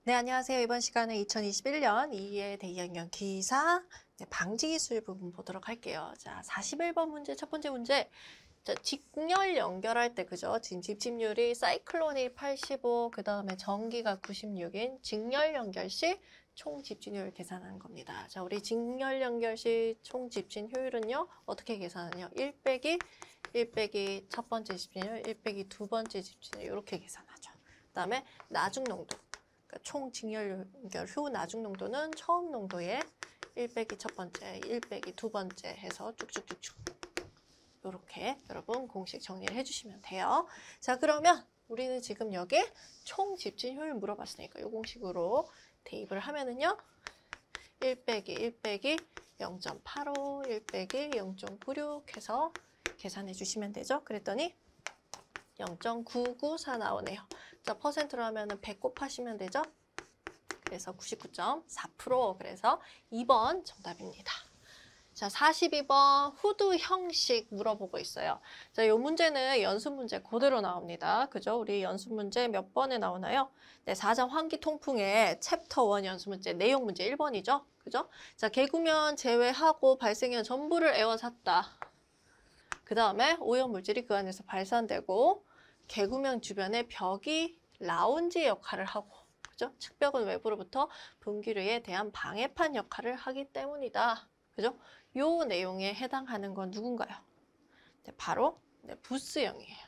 네, 안녕하세요. 이번 시간에 2021년 2회 대이학년 기사 방지기술 부분 보도록 할게요. 자, 41번 문제, 첫 번째 문제. 자, 직렬 연결할 때, 그죠? 지금 집집률이 사이클론이 85, 그 다음에 전기가 96인 직렬 연결 시 총 집진율 계산하는 겁니다. 자, 우리 직렬 연결 시 총 집진 효율은요, 어떻게 계산하냐? 1 빼기 첫 번째 집진율, 1 빼기 두 번째 집진율, 이렇게 계산하죠. 그 다음에 나중 농도. 그러니까 총 직렬 연결 후 나중 농도는 처음 농도에 1 빼기 첫 번째, 1 빼기 두 번째 해서 쭉쭉쭉쭉. 이렇게 여러분 공식 정리를 해주시면 돼요. 자, 그러면 우리는 지금 여기 총 집진 효율 물어봤으니까 이 공식으로 대입을 하면은요. 1 빼기 0.85, 1 빼기 0.96 해서 계산해 주시면 되죠. 그랬더니 0.994 나오네요. 자, 퍼센트로 하면은 100 곱하시면 되죠. 그래서 99.4%. 그래서 2번 정답입니다. 자, 42번 후두 형식 물어보고 있어요. 자, 이 문제는 연습 문제 그대로 나옵니다. 그죠? 우리 연습 문제 몇 번에 나오나요? 네, 4장 환기 통풍의 챕터 1 연습 문제 내용 문제 1번이죠. 그죠? 자, 개구면 제외하고 발생연 전부를 에워쌌다. 그 다음에 오염물질이 그 안에서 발산되고 개구면 주변에 벽이 라운지 역할을 하고, 그죠? 측벽은 외부로부터 분기류에 대한 방해판 역할을 하기 때문이다. 그죠? 요 내용에 해당하는 건 누군가요? 네, 바로 부스형이에요.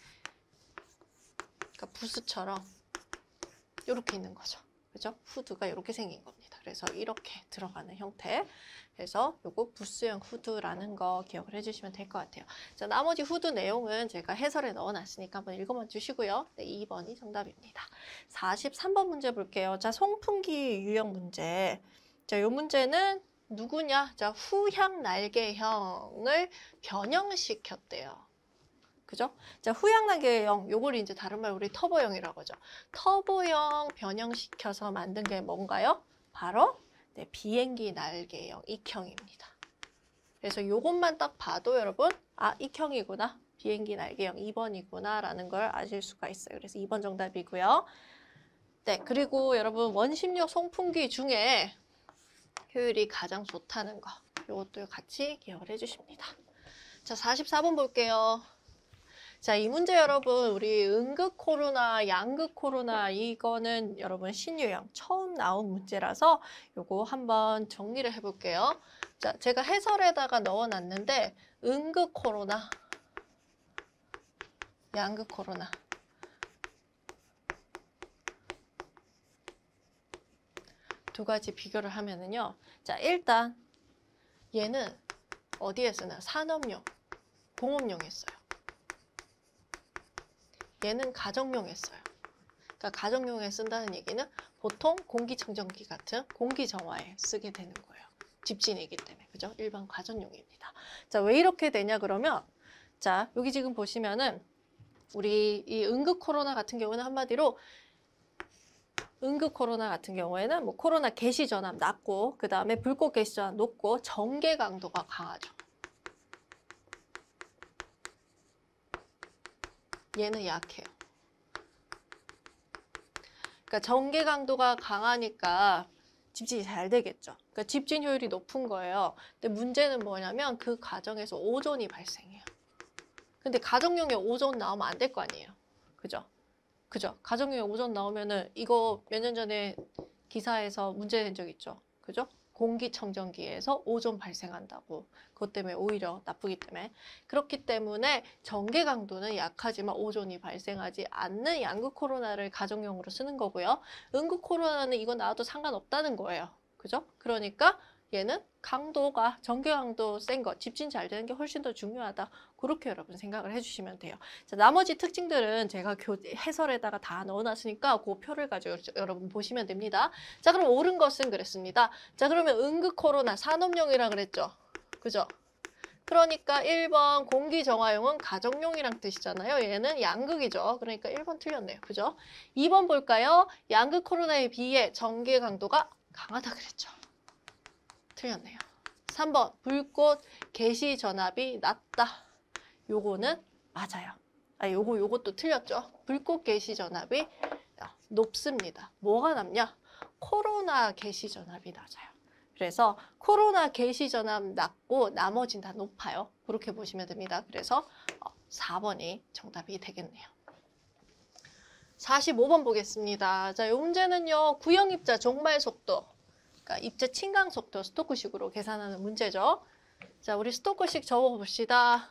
그러니까 부스처럼 이렇게 있는 거죠. 그죠? 후드가 이렇게 생긴 겁니다. 그래서 이렇게 들어가는 형태. 그래서 요거 부스형 후드라는 거 기억을 해주시면 될 것 같아요. 자, 나머지 후드 내용은 제가 해설에 넣어놨으니까 한번 읽어봐 주시고요. 네, 2번이 정답입니다. 43번 문제 볼게요. 자, 송풍기 유형 문제. 자, 요 문제는 누구냐? 자, 후향 날개형을 변형시켰대요. 그죠? 자, 후향 날개형, 요걸 이제 다른 말 우리 터보형이라고 하죠. 터보형 변형시켜서 만든 게 뭔가요? 바로 네, 비행기 날개형 익형입니다. 그래서 요것만 딱 봐도 여러분, 아, 익형이구나. 비행기 날개형 2번이구나 라는 걸 아실 수가 있어요. 그래서 2번 정답이고요. 네, 그리고 여러분 원심력 송풍기 중에 효율이 가장 좋다는 거, 이것도 같이 기억을 해주십니다. 자, 44번 볼게요. 자, 이 문제 여러분, 우리 음극 코로나, 양극 코로나, 이거는 여러분 신유형 처음 나온 문제라서 요거 한번 정리를 해볼게요. 자, 제가 해설에다가 넣어놨는데 음극 코로나, 양극 코로나. 두 가지 비교를 하면은요. 자, 일단 얘는 어디에 쓰나? 산업용, 공업용에 써요. 얘는 가정용에 써요. 그러니까 가정용에 쓴다는 얘기는 보통 공기청정기 같은 공기정화에 쓰게 되는 거예요. 집진이기 때문에. 그죠? 일반 가정용입니다. 자, 왜 이렇게 되냐 그러면 자, 여기 지금 보시면은 우리 이 응급 코로나 같은 경우는 한마디로 응급 코로나 같은 경우에는 뭐 코로나 개시 전압 낮고 그 다음에 불꽃 개시 전압 높고 전개 강도가 강하죠. 얘는 약해요. 그러니까 전개 강도가 강하니까 집진이 잘 되겠죠. 그러니까 집진 효율이 높은 거예요. 근데 문제는 뭐냐면 그 과정에서 오존이 발생해요. 근데 가정용에 오존 나오면 안 될 거 아니에요. 그죠? 그죠? 가정용에 오존 나오면은 이거 몇 년 전에 기사에서 문제 된 적 있죠. 그죠? 공기청정기에서 오존 발생한다고. 그것 때문에 오히려 나쁘기 때문에. 그렇기 때문에 전개 강도는 약하지만 오존이 발생하지 않는 양극 코로나를 가정용으로 쓰는 거고요. 음극 코로나는 이거 나와도 상관없다는 거예요. 그죠? 그러니까 얘는 강도가 전개 강도 센 거, 집진 잘 되는 게 훨씬 더 중요하다. 그렇게 여러분 생각을 해주시면 돼요. 자, 나머지 특징들은 제가 해설에다가 다 넣어놨으니까 그 표를 가지고 여러분 보시면 됩니다. 자, 그럼 옳은 것은 그랬습니다. 자, 그러면 응급 코로나 산업용이라 그랬죠. 그죠? 그러니까 1번 공기정화용은 가정용이란 뜻이잖아요. 얘는 양극이죠. 그러니까 1번 틀렸네요. 그죠? 2번 볼까요? 양극 코로나에 비해 전개 강도가 강하다 그랬죠. 틀렸네요. 3번 불꽃 개시 전압이 낮다. 요거는 맞아요. 아, 요것도 틀렸죠. 불꽃 개시 전압이 높습니다. 뭐가 낮냐? 코로나 개시전압이 낮아요. 그래서 코로나 개시전압 낮고 나머지는 다 높아요. 그렇게 보시면 됩니다. 그래서 4번이 정답이 되겠네요. 45번 보겠습니다. 자, 이 문제는요. 구형 입자 종말 속도, 그러니까 입자 침강 속도 스토크식으로 계산하는 문제죠. 자, 우리 스토크식 적어봅시다.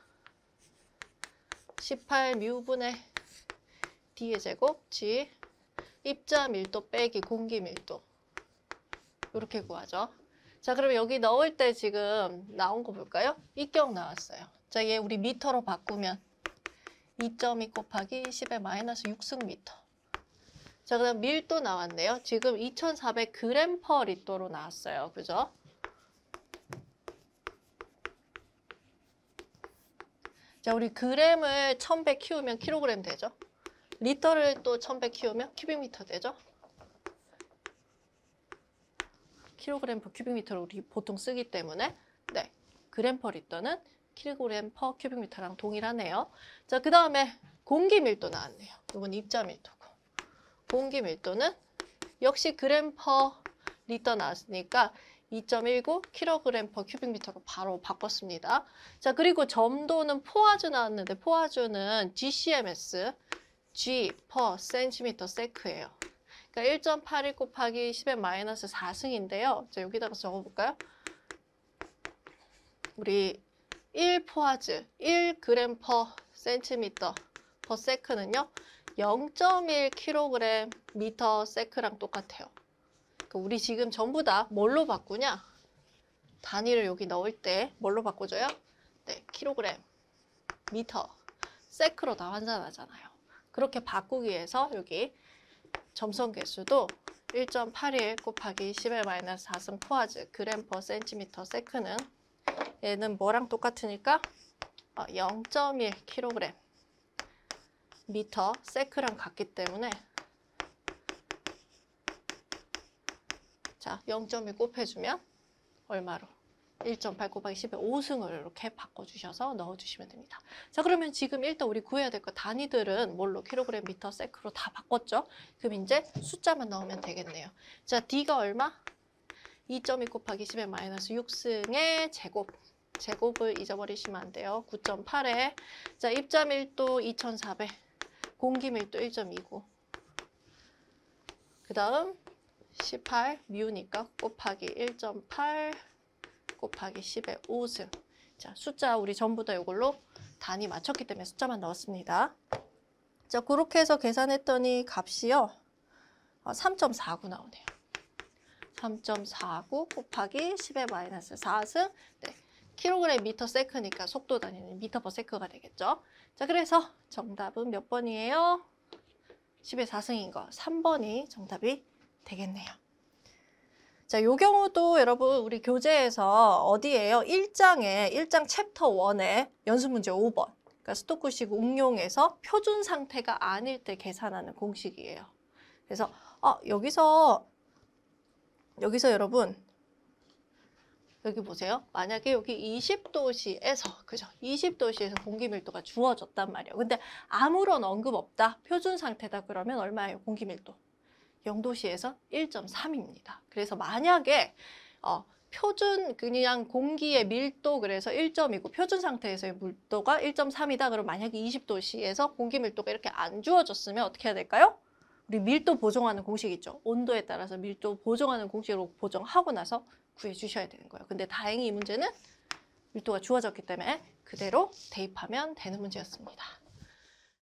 18μ분의 D의 제곱 G 입자 밀도 빼기 공기 밀도 이렇게 구하죠. 자, 그러면 여기 넣을 때 지금 나온 거 볼까요? 입경 나왔어요. 자, 얘 우리 미터로 바꾸면 2.2 곱하기 10의 마이너스 6승 미터. 자, 그 다음 밀도 나왔네요. 지금 2400g per 리터로 나왔어요. 그죠? 자, 우리 g을 1100 키우면 킬로그램 되죠? 리터를 또 1100 키우면 큐빅미터 되죠? 킬로그램 per 큐빅미터를 우리 보통 쓰기 때문에 네, 그램 per 리터는 킬로그램 per 큐빅미터랑 동일하네요. 자, 그 다음에 공기 밀도 나왔네요. 이건 입자 밀도고. 공기 밀도는 역시 그램 per 리터 나왔으니까 2.19 킬로그램 per 큐빅미터로 바로 바꿨습니다. 자, 그리고 점도는 포화주 나왔는데 포화주는 GCMS, G per cm 세크예요. 그러니까 1.81 곱하기 10의 마이너스 4승인데요. 자, 여기다가 적어볼까요? 우리 1포화즈 1g per cm per sec는요. 0.1kg 미터 세크랑 똑같아요. 그러니까 우리 지금 전부 다 뭘로 바꾸냐? 단위를 여기 넣을 때 뭘로 바꿔줘요? 네, 킬로그램, 미터, 세크로 다 환산하잖아요. 그렇게 바꾸기 위해서 여기 점성 개수도 1.81 곱하기 10의 마이너스 4승 포화즈 그램 퍼 센티미터 세크는 얘는 뭐랑 똑같으니까 0.1 킬로그램 미터 세크랑 같기 때문에 자 0.1 곱해주면 얼마로? 1.8 곱하기 10의 5승을 이렇게 바꿔주셔서 넣어주시면 됩니다. 자, 그러면 지금 일단 우리 구해야 될 거 단위들은 뭘로? 킬로그램, 미터, 세크로 다 바꿨죠? 그럼 이제 숫자만 넣으면 되겠네요. 자, D가 얼마? 2.2 곱하기 10의 마이너스 6승의 제곱. 제곱을 잊어버리시면 안 돼요. 9.8에 자, 입자 밀도 2400, 공기 밀도 1.29. 그 다음 18 μ니까 곱하기 1.8 곱하기 10의 5승. 자, 숫자 우리 전부 다 이걸로 단위 맞췄기 때문에 숫자만 넣었습니다. 자, 그렇게 해서 계산했더니 값이요. 3.49 나오네요. 3.49 곱하기 10의 마이너스 4승. 네, 킬로그램 미터 세크니까 속도 단위는 미터 퍼 세크가 되겠죠. 자, 그래서 정답은 몇 번이에요? 10의 4승인 거 3번이 정답이 되겠네요. 자, 요 경우도 여러분 우리 교재에서 어디에요? 1장 챕터 1에 연습문제 5번. 그러니까 스토크식 응용해서 표준 상태가 아닐 때 계산하는 공식이에요. 그래서 여기서 여러분 여기 보세요. 만약에 여기 20도시에서 그죠? 20도시에서 공기 밀도가 주어졌단 말이에요. 근데 아무런 언급 없다. 표준 상태다 그러면 얼마예요? 공기 밀도. 0도시에서 1.3입니다. 그래서 만약에 표준 그냥 공기의 밀도 그래서 1.2고 표준 상태에서의 밀도가 1.3이다. 그럼 만약에 20도시에서 공기 밀도가 이렇게 안 주어졌으면 어떻게 해야 될까요? 우리 밀도 보정하는 공식 있죠. 온도에 따라서 밀도 보정하는 공식으로 보정하고 나서 구해주셔야 되는 거예요. 근데 다행히 이 문제는 밀도가 주어졌기 때문에 그대로 대입하면 되는 문제였습니다.